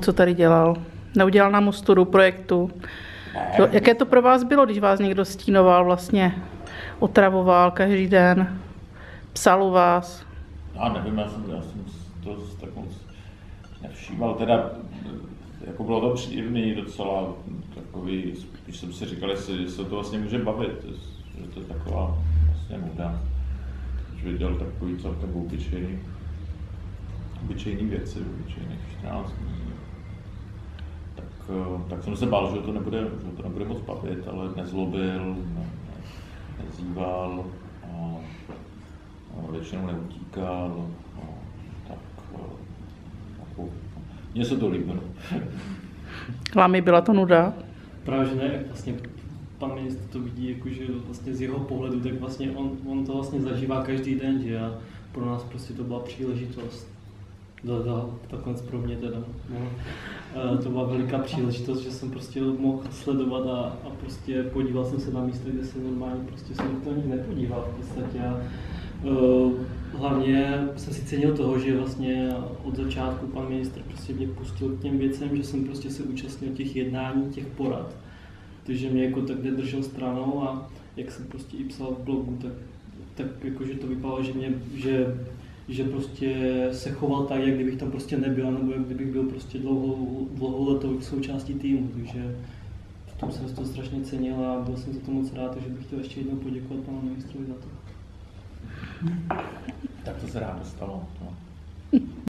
co tady dělal. Neudělal nám ostudu projektu. Jaké to pro vás bylo, když vás někdo stínoval, vlastně otravoval každý den, psal u vás? Já nevím, já jsem to tak moc nevšímal. Teda, jako bylo to příjemný docela takový, když jsem si říkal, jestli se to vlastně může bavit, že to je taková vlastně nuda. Když viděl takový celkem obyčejný věci, obyčejných 14 dní. Tak jsem se bál, že to nebude moc bavit, ale nezlobil, nezýval a většinou neutíkal. Mně se to líbilo. Lámi, byla to nuda? Právě, že ne, vlastně pan ministr to vidí, jakože vlastně z jeho pohledu, tak vlastně on to vlastně zažívá každý den, že a pro nás prostě to byla příležitost. Takhle pro mě teda. No. To byla veliká příležitost, že jsem prostě mohl sledovat a prostě podíval jsem se na místa, kde se normálně prostě jsem to ani nepodíval v podstatě. Hlavně jsem si cenil toho, že vlastně od začátku pan ministr prostě mě pustil k těm věcem, že jsem prostě se účastnil těch jednání, těch porad. Takže mě jako tak nedržel stranou a jak jsem prostě i psal v blogu, tak jakože to vypadalo, že prostě se choval tak, jak kdybych tam prostě nebyl, nebo jak kdybych byl prostě dlouholetou součástí týmu, takže v tom jsem to strašně cenil a byl jsem za to moc rád, takže bych chtěl ještě jednou poděkovat panu ministrovi za to. Tak to se rád dostalo.